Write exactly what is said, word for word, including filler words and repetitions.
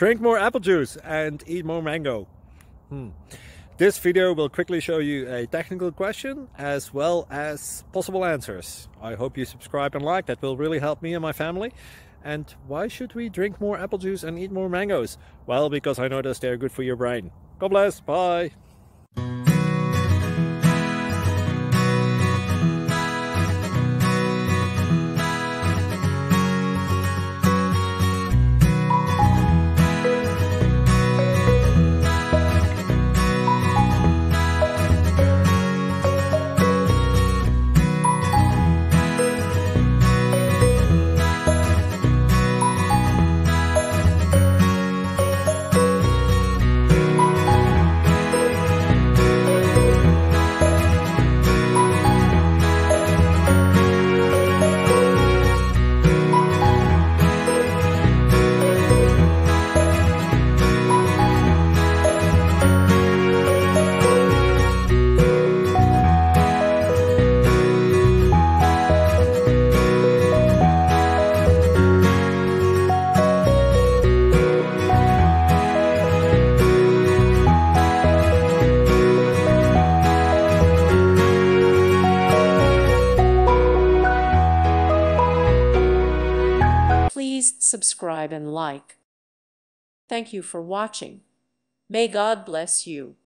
Drink more apple juice and eat more mango. Hmm. This video will quickly show you a technical question as well as possible answers. I hope you subscribe and like, that will really help me and my family. And why should we drink more apple juice and eat more mangoes? Well, because I noticed they're good for your brain. God bless, bye! Please subscribe and like. Thank you for watching. May God bless you.